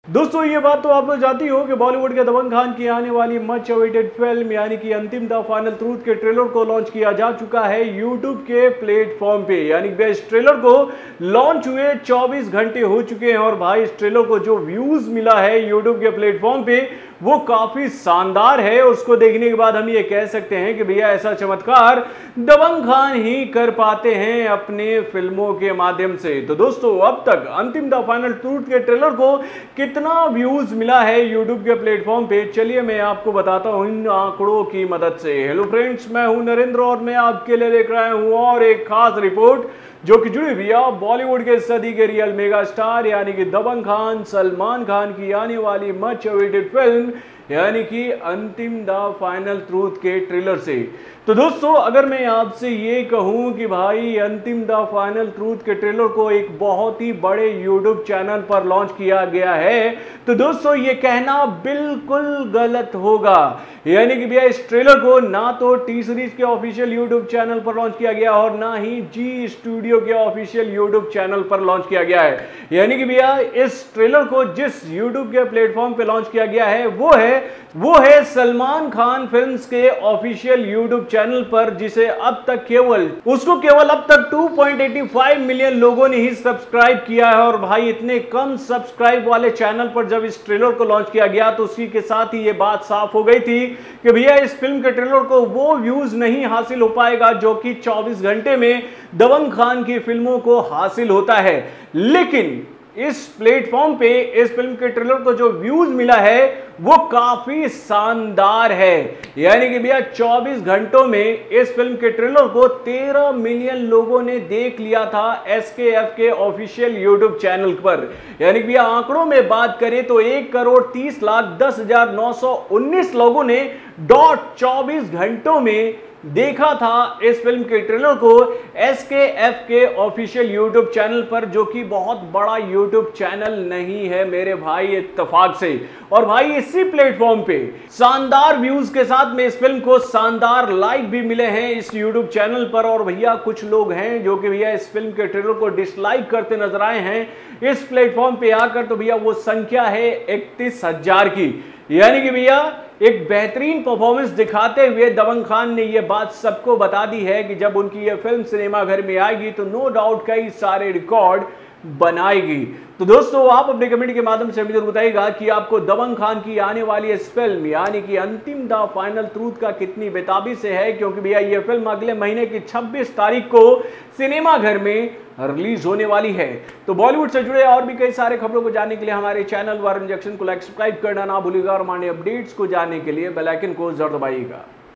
दोस्तों ये बात तो आप लोग जानती हो कि बॉलीवुड के दबंग खान की आने वाली मच अवेटेड फिल्म यानी कि अंतिम द फाइनल ट्रूथ के ट्रेलर को लॉन्च किया जा चुका है यूट्यूब के प्लेटफॉर्म पे। यानी कि इस ट्रेलर को लॉन्च हुए 24 घंटे हो चुके हैं और भाई इस ट्रेलर को जो व्यूज मिला है यूट्यूब के प्लेटफॉर्म पे वो काफी शानदार है। उसको देखने के बाद हम ये कह सकते हैं कि भैया ऐसा चमत्कार दबंग खान ही कर पाते हैं अपने फिल्मों के माध्यम से। तो दोस्तों अब तक अंतिम द फाइनल ट्रूथ के ट्रेलर को कितना व्यूज मिला है यूट्यूब के प्लेटफॉर्म पे, चलिए मैं आपको बताता हूं इन आंकड़ों की मदद से। हेलो फ्रेंड्स, मैं हूं नरेंद्र और मैं आपके लिए लेकर आया हूं और एक खास रिपोर्ट जो कि जुड़ी हुई है बॉलीवुड के सदी के रियल मेगा स्टार यानी कि दबंग खान सलमान खान की आने वाली मच अवेटेड फिल्म यानी कि अंतिम द फाइनल ट्रूथ के ट्रेलर से। तो दोस्तों अगर मैं आपसे ये कहूं कि भाई अंतिम द फाइनल ट्रूथ के ट्रेलर को एक बहुत ही बड़े यूट्यूब चैनल पर लॉन्च किया गया है तो दोस्तों ये कहना बिल्कुल गलत होगा। यानी कि भैया इस ट्रेलर को ना तो टी सीरीज के ऑफिशियल यूट्यूब चैनल पर लॉन्च किया गया और ना ही जी स्टूडियो के ऑफिशियल यूट्यूब चैनल पर लॉन्च किया गया है। यानी कि भैया इस ट्रेलर को जिस यूट्यूब के प्लेटफॉर्म पे लॉन्च किया गया है वो है सलमान खान फिल्म्स के ऑफिशियल यूट्यूब चैनल पर, जिसे अब तक केवल 2.85 मिलियन लोगों ने ही सब्सक्राइब किया है। और भाई इतने कम सब्सक्राइब वाले चैनल पर जब इस ट्रेलर को लॉन्च किया गया तो उसी के साथ ही ये बात साफ हो गई थी कि भैया इस फिल्म के ट्रेलर को वो व्यूज नहीं हासिल हो पाएगा जो कि 24 घंटे में दबंग खान की फिल्मों को हासिल होता है। लेकिन इस प्लेटफॉर्म पे इस फिल्म के ट्रेलर को जो व्यूज मिला है वो काफी शानदार है। यानी कि भैया 24 घंटों में इस फिल्म के ट्रेलर को 13 मिलियन लोगों ने देख लिया था एसकेएफ के ऑफिशियल यूट्यूब चैनल पर। यानी कि भैया आंकड़ों में बात करें तो 1,30,10,919 लोगों ने 24 घंटों में देखा था इस फिल्म के ट्रेलर को एसकेएफ के ऑफिशियल यूट्यूब चैनल पर, जो कि बहुत बड़ा यूट्यूब चैनल नहीं है मेरे भाई इत्तेफाक से। और भाई इसी प्लेटफॉर्म पे शानदार व्यूज के साथ में इस फिल्म को शानदार लाइक भी मिले हैं इस यूट्यूब चैनल पर। और भैया कुछ लोग हैं जो कि भैया इस फिल्म के ट्रेलर को डिसलाइक करते नजर आए हैं इस प्लेटफॉर्म पे आकर। तो भैया वो संख्या है 31,000 की। यानी कि भैया एक बेहतरीन परफॉर्मेंस दिखाते हुए दबंग खान ने यह बात सबको बता दी है कि जब उनकी यह फिल्म सिनेमा घर में आएगी तो नो डाउट कई सारे रिकॉर्ड बनाएगी। तो दोस्तों आप अपने कमेंट के माध्यम से जरूर बताइएगा कि आपको दबंग खान की आने वाली इस फिल्म यानी कि अंतिम द फाइनल ट्रूथ का कितनी बेताबी से है, क्योंकि भैया ये फिल्म अगले महीने की 26 तारीख को सिनेमा घर में रिलीज होने वाली है। तो बॉलीवुड से जुड़े और भी कई सारे खबरों को जानने के लिए हमारे चैनल वार इंजेक्शन को लाइक सब्सक्राइब करना ना भूलिएगा और हमारे अपडेट्स को जानने के लिए बेल आइकन को जरूर दबाइएगा।